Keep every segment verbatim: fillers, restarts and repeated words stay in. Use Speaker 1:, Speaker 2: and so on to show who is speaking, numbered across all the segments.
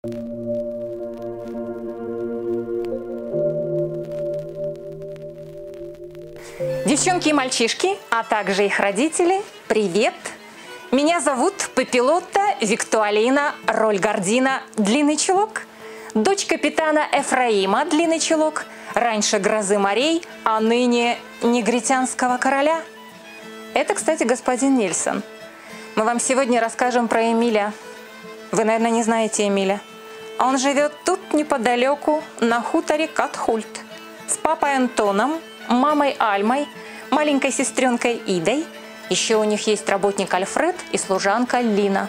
Speaker 1: Девчонки и мальчишки, а также их родители, привет! Меня зовут Папилотта Виктуалина Рольгардина Длинный Чулок, дочь капитана Эфраима Длинный Чулок, раньше грозы морей, а ныне негритянского короля. Это, кстати, господин Нильсон. Мы вам сегодня расскажем про Эмиля. Вы, наверное, не знаете Эмиля. Он живет тут неподалеку, на хуторе Катхульт, с папой Антоном, мамой Альмой, маленькой сестренкой Идой. Еще у них есть работник Альфред и служанка Лина.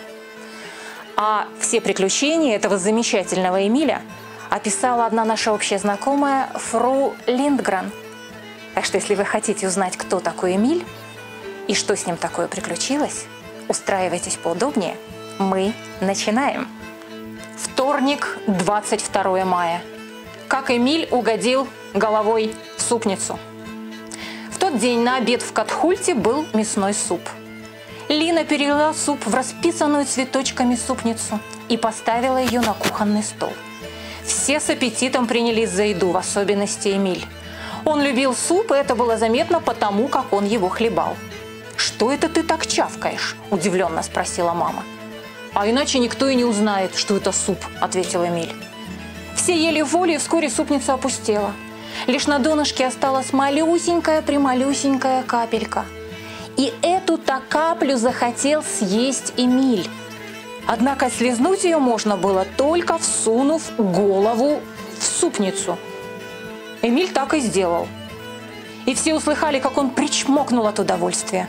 Speaker 1: А все приключения этого замечательного Эмиля описала одна наша общая знакомая фру Линдгрен. Так что, если вы хотите узнать, кто такой Эмиль и что с ним такое приключилось, устраивайтесь поудобнее. Мы начинаем. Вторник, двадцать второе мая. Как Эмиль угодил головой в супницу. В тот день на обед в Катхульте был мясной суп. Лина перелила суп в расписанную цветочками супницу и поставила ее на кухонный стол. Все с аппетитом принялись за еду, в особенности Эмиль. Он любил суп, и это было заметно потому, как он его хлебал. «Что это ты так чавкаешь?» – удивленно спросила мама. «А иначе никто и не узнает, что это суп», – ответил Эмиль. Все ели в воле, и вскоре супница опустела. Лишь на донышке осталась малюсенькая-прималюсенькая капелька. И эту-то каплю захотел съесть Эмиль. Однако слезнуть ее можно было, только всунув голову в супницу. Эмиль так и сделал. И все услыхали, как он причмокнул от удовольствия.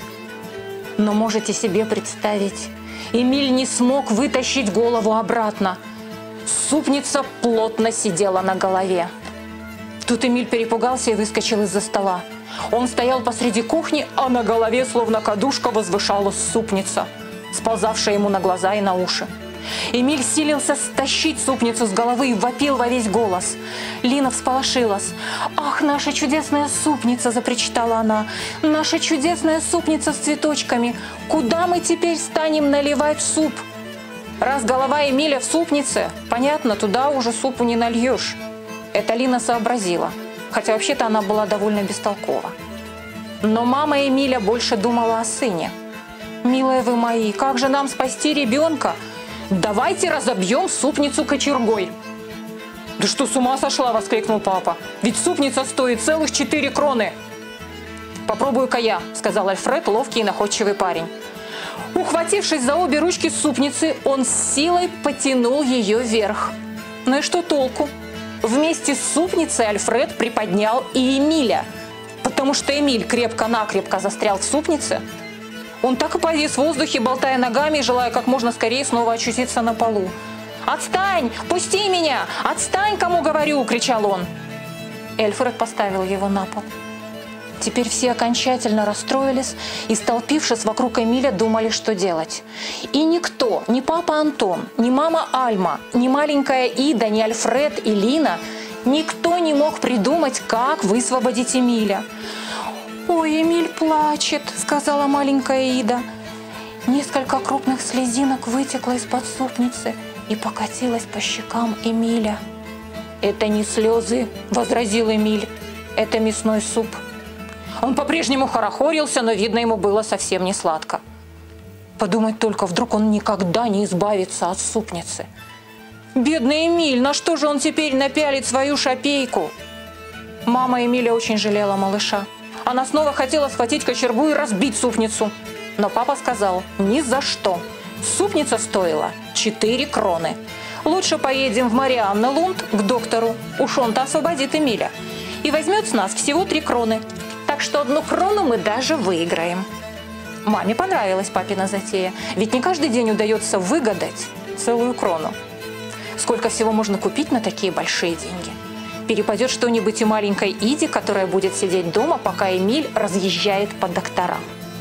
Speaker 1: Но можете себе представить, Эмиль не смог вытащить голову обратно. Супница плотно сидела на голове. Тут Эмиль перепугался и выскочил из-за стола. Он стоял посреди кухни, а на голове, словно кадушка, возвышалась супница, сползавшая ему на глаза и на уши. Эмиль силился стащить супницу с головы и вопил во весь голос. Лина всполошилась. «Ах, наша чудесная супница!» – запричитала она. «Наша чудесная супница с цветочками! Куда мы теперь станем наливать суп?» Раз голова Эмиля в супнице, понятно, туда уже супу не нальешь. Это Лина сообразила, хотя вообще-то она была довольно бестолкова. Но мама Эмиля больше думала о сыне. «Милые вы мои, как же нам спасти ребенка? Давайте разобьем супницу кочергой». «Да что, с ума сошла?» – воскликнул папа. «Ведь супница стоит целых четыре кроны». «Попробую-ка я», – сказал Альфред, ловкий и находчивый парень. Ухватившись за обе ручки супницы, он с силой потянул ее вверх. Ну и что толку? Вместе с супницей Альфред приподнял и Эмиля, потому что Эмиль крепко-накрепко застрял в супнице. Он так и повис в воздухе, болтая ногами, желая как можно скорее снова очутиться на полу. «Отстань! Пусти меня! Отстань, кому говорю!» – кричал он. Альфред поставил его на пол. Теперь все окончательно расстроились и, столпившись вокруг Эмиля, думали, что делать. И никто, ни папа Антон, ни мама Альма, ни маленькая Ида, ни Альфред и Лина, никто не мог придумать, как высвободить Эмиля. «Ой, Эмиль плачет», — сказала маленькая Ида. Несколько крупных слезинок вытекло из-под супницы и покатилось по щекам Эмиля. «Это не слезы», — возразил Эмиль, — «это мясной суп». Он по-прежнему хорохорился, но, видно, ему было совсем не сладко. Подумать только, вдруг он никогда не избавится от супницы. Бедный Эмиль, на что же он теперь напялит свою шапейку? Мама Эмиля очень жалела малыша. Она снова хотела схватить кочергу и разбить супницу. Но папа сказал: «Ни за что. Супница стоила четыре кроны. Лучше поедем в Марианнелунд к доктору. Уж он-то освободит Эмиля. И возьмет с нас всего три кроны. Так что одну крону мы даже выиграем». Маме понравилась папина затея, ведь не каждый день удается выгадать целую крону. Сколько всего можно купить на такие большие деньги? Перепадет что-нибудь и маленькой Иде, которая будет сидеть дома, пока Эмиль разъезжает по докторам.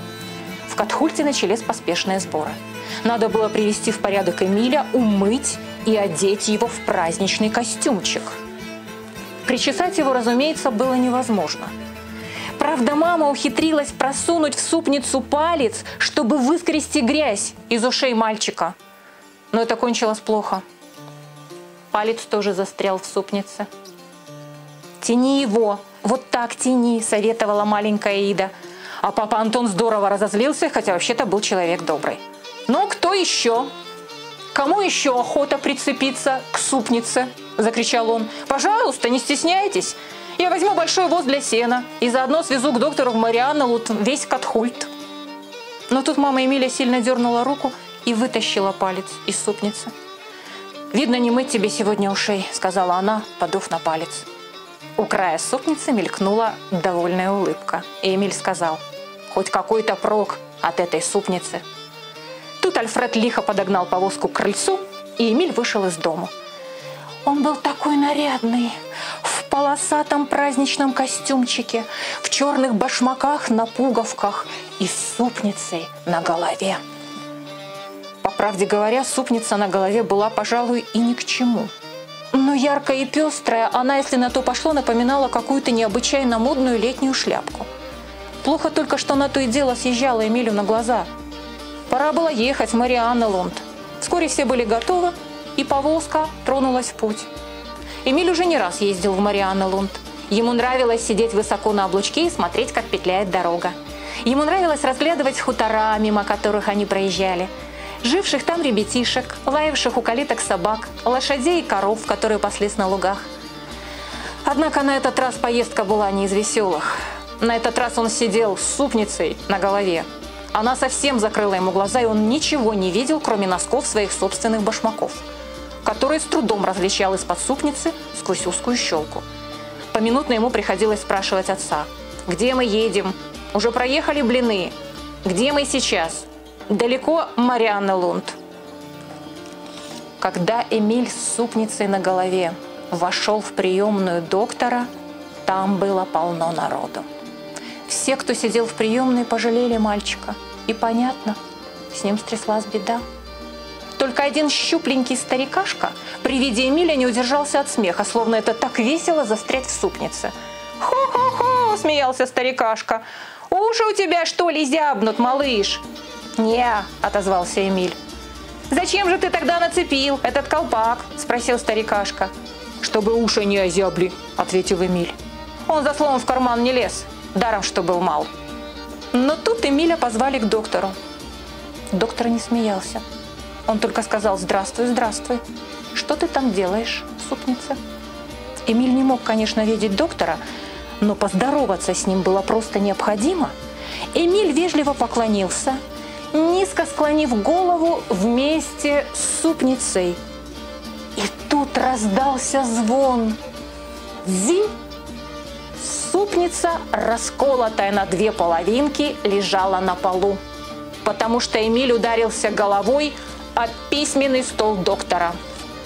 Speaker 1: В Катхульте начались поспешные сборы. Надо было привести в порядок Эмиля, умыть и одеть его в праздничный костюмчик. Причесать его, разумеется, было невозможно. Правда, мама ухитрилась просунуть в супницу палец, чтобы выскрести грязь из ушей мальчика. Но это кончилось плохо. Палец тоже застрял в супнице. «Тяни его, вот так тяни», — советовала маленькая Ида. А папа Антон здорово разозлился, хотя вообще-то был человек добрый. «Ну, кто еще? Кому еще охота прицепиться к супнице?» – закричал он. «Пожалуйста, не стесняйтесь. Я возьму большой воз для сена и заодно свезу к доктору в Марианнелунд весь Катхульт». Но тут мама Эмиля сильно дернула руку и вытащила палец из супницы. «Видно, не мыть тебе сегодня ушей», – сказала она, подув на палец. У края супницы мелькнула довольная улыбка, и Эмиль сказал: «Хоть какой-то прок от этой супницы». Тут Альфред лихо подогнал повозку к крыльцу, и Эмиль вышел из дома. Он был такой нарядный, в полосатом праздничном костюмчике, в черных башмаках на пуговках и с супницей на голове. По правде говоря, супница на голове была, пожалуй, и ни к чему. Но яркая и пестрая, она, если на то пошло, напоминала какую-то необычайно модную летнюю шляпку. Плохо только, что она то и дело съезжала Эмилю на глаза. Пора было ехать в Марианнелунд. Вскоре все были готовы, и повозка тронулась в путь. Эмиль уже не раз ездил в Марианнелунд. Ему нравилось сидеть высоко на облучке и смотреть, как петляет дорога. Ему нравилось разглядывать хутора, мимо которых они проезжали, живших там ребятишек, лаявших у калиток собак, лошадей и коров, которые паслись на лугах. Однако на этот раз поездка была не из веселых. На этот раз он сидел с супницей на голове. Она совсем закрыла ему глаза, и он ничего не видел, кроме носков своих собственных башмаков, которые с трудом различал из-под супницы сквозь узкую щелку. Поминутно ему приходилось спрашивать отца: «Где мы едем? Уже проехали блины? Где мы сейчас? Далеко Марианнелунд?» Когда Эмиль с супницей на голове вошел в приемную доктора, там было полно народу. Все, кто сидел в приемной, пожалели мальчика. И понятно, с ним стряслась беда. Только один щупленький старикашка при виде Эмиля не удержался от смеха, словно это так весело застрять в супнице. «Хо-хо-хо!» – смеялся старикашка. «Уши у тебя, что ли, зябнут, малыш?» «Не-а», – отозвался Эмиль. «Зачем же ты тогда нацепил этот колпак?» – спросил старикашка. «Чтобы уши не озябли», – ответил Эмиль. Он за словом в карман не лез, даром что был мал. Но тут Эмиля позвали к доктору. Доктор не смеялся. Он только сказал: «Здравствуй, здравствуй. Что ты там делаешь в супнице?» Эмиль не мог, конечно, видеть доктора, но поздороваться с ним было просто необходимо. Эмиль вежливо поклонился, низко склонив голову вместе с супницей. И тут раздался звон. Зинь! Супница, расколотая на две половинки, лежала на полу, потому что Эмиль ударился головой об письменный стол доктора.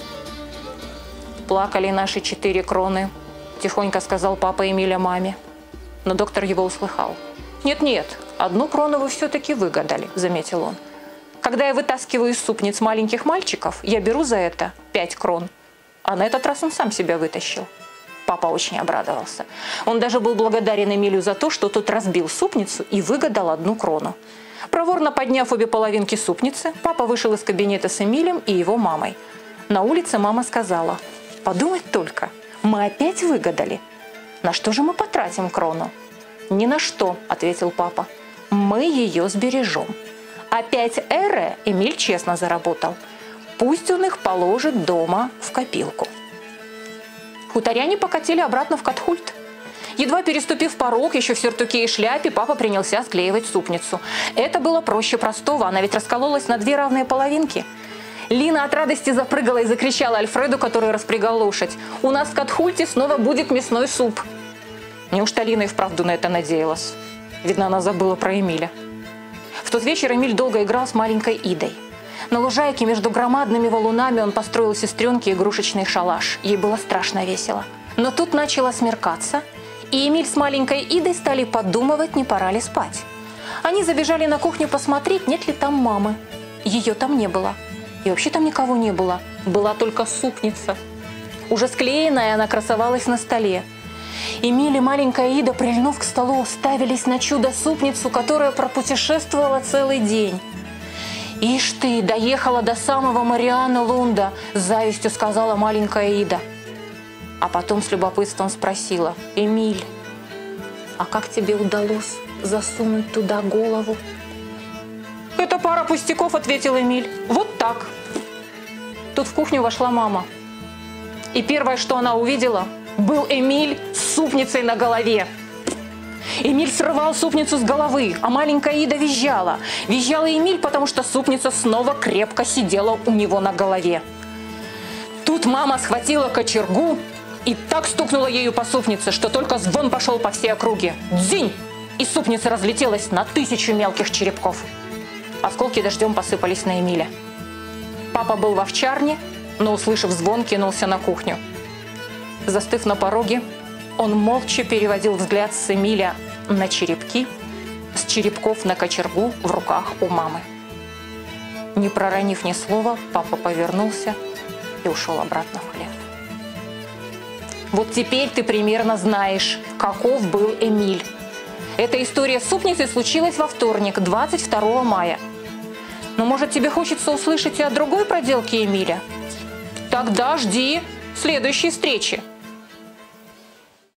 Speaker 1: «Плакали наши четыре кроны», – тихонько сказал папа Эмиля маме. Но доктор его услыхал. «Нет-нет, одну крону вы все-таки выгадали», – заметил он. «Когда я вытаскиваю из супниц маленьких мальчиков, я беру за это пять крон». А на этот раз он сам себя вытащил. Папа очень обрадовался. Он даже был благодарен Эмилю за то, что тот разбил супницу и выгадал одну крону. Проворно подняв обе половинки супницы, папа вышел из кабинета с Эмилем и его мамой. На улице мама сказала: «Подумать только, мы опять выгадали. На что же мы потратим крону?» «Ни на что», – ответил папа. «Мы ее сбережем. А пять эре Эмиль честно заработал. Пусть он их положит дома в копилку». Хуторяне покатили обратно в Катхульт. Едва переступив порог, еще в сюртуке и шляпе, папа принялся склеивать супницу. Это было проще простого, она ведь раскололась на две равные половинки. Лина от радости запрыгала и закричала Альфреду, который распрягал лошадь: «У нас в Катхульте снова будет мясной суп!» Неужто Лина и вправду на это надеялась? Видно, она забыла про Эмиля. В тот вечер Эмиль долго играл с маленькой Идой. На лужайке между громадными валунами он построил сестренке игрушечный шалаш. Ей было страшно весело. Но тут начало смеркаться, и Эмиль с маленькой Идой стали подумывать, не пора ли спать. Они забежали на кухню посмотреть, нет ли там мамы. Ее там не было. И вообще там никого не было. Была только супница. Уже склеенная, она красовалась на столе. Эмиль и маленькая Ида, прильнув к столу, уставились на чудо-супницу, которая пропутешествовала целый день. «Ишь ты, доехала до самого Марианны Лунда», – с завистью сказала маленькая Ида. А потом с любопытством спросила: «Эмиль, а как тебе удалось засунуть туда голову?» «Это пара пустяков», – ответил Эмиль. «Вот так». Тут в кухню вошла мама. И первое, что она увидела, был Эмиль с супницей на голове. Эмиль срывал супницу с головы, а маленькая Ида визжала. Визжала Эмиль, потому что супница снова крепко сидела у него на голове. Тут мама схватила кочергу и так стукнула ею по супнице, что только звон пошел по всей округе. Дзинь! И супница разлетелась на тысячу мелких черепков. Осколки дождем посыпались на Эмиля. Папа был в овчарне, но, услышав звон, кинулся на кухню. Застыв на пороге, он молча переводил взгляд с Эмиля на черепки, с черепков на кочергу в руках у мамы. Не проронив ни слова, папа повернулся и ушел обратно в хлев. Вот теперь ты примерно знаешь, каков был Эмиль. Эта история с супницей случилась во вторник, двадцать второго мая. Но, может, тебе хочется услышать и о другой проделке Эмиля? Тогда жди следующей встречи.